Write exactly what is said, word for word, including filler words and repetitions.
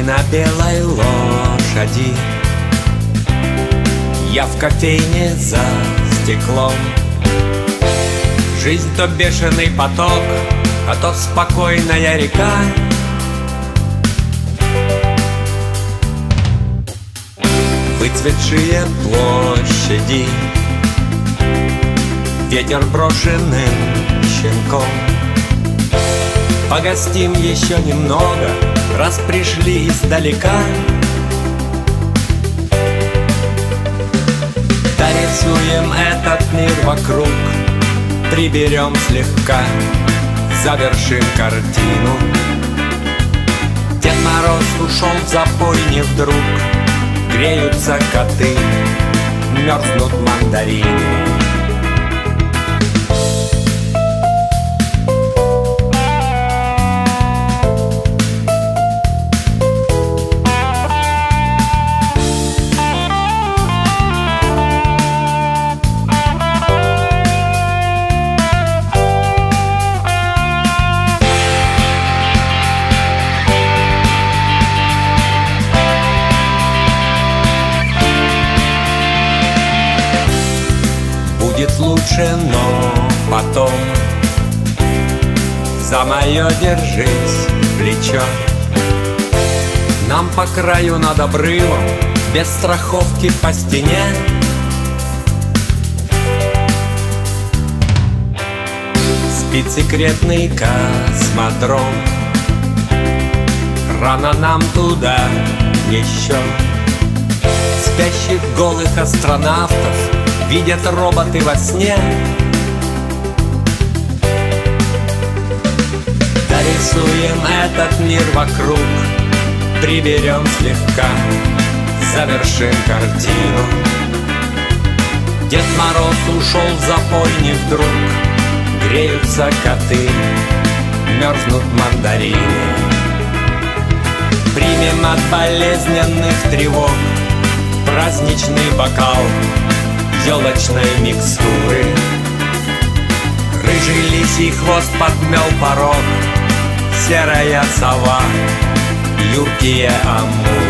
на белой лошади, я в кофейне за стеклом. Жизнь то бешеный поток, а то спокойная река. Выцветшие площади, ветер брошенным щенком. Погостим еще немного, раз пришли издалека. Дорисуем этот мир вокруг, приберем слегка, завершим картину. Дед Мороз ушел в запой не вдруг, греются коты, мерзнут мандарины. Будет лучше, но потом за мое держись плечо. Нам по краю над обрывом, без страховки по стене. Спит секретный космодром, рано нам туда еще. Спящих голых астронавтов видят роботы во сне. Дорисуем этот мир вокруг, приберем слегка, завершим картину. Дед Мороз ушел в запой не вдруг, греются коты, мерзнут мандарины. Примем от болезненных тревог праздничный бокал елочной микстуры. Рыжий лисий хвост подмел порог, серая сова, юркие амуры.